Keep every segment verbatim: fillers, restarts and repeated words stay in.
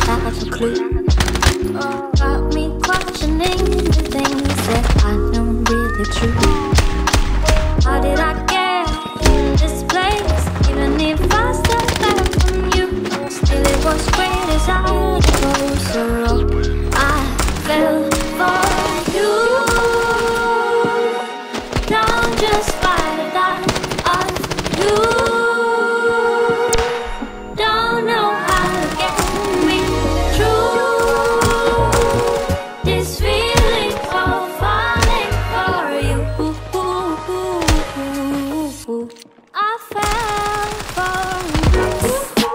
have a clue. Oh, got me questioning the things that I know really true. How did I get in this place? Even if I step back from you, still it was great as I got closer. Oh, I fell for you. Don't just fight a die of you. Don't know how to get me through this feeling of falling for you. I fell for you.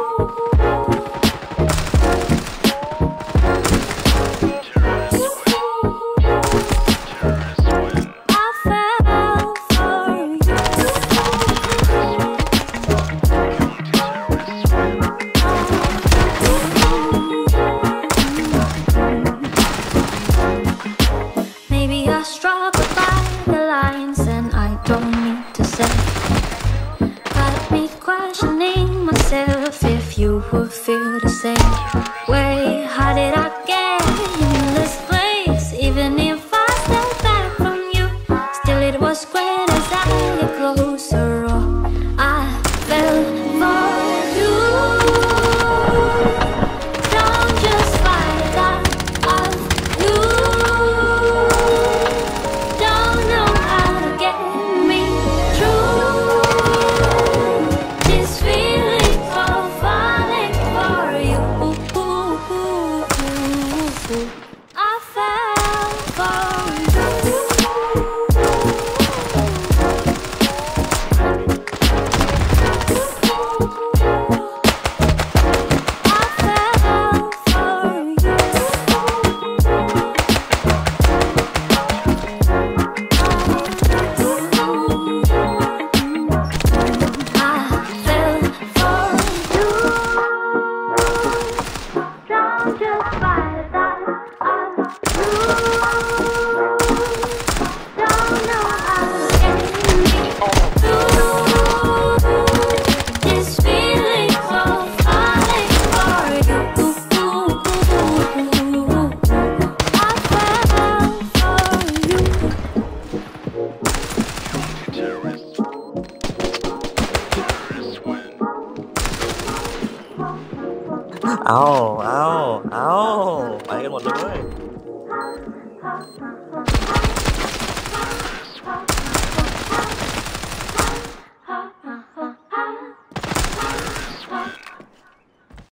Maybe I struggle by the lines and I don't need to say. Got me questioning myself if you would feel the same way. How did I get in this place? Even if I step back from you, still it was great as I get closer. Oh, I fell for you. Don't just fight it out of you. Don't know how to get me through this feeling of falling for you. I fell for you. I fell for you. I fell for you. Don't just fight it out of you. Don't know how to get me through this feeling of falling for you. I fell for you. Ao, ao, ao,ไปกันหมดเลย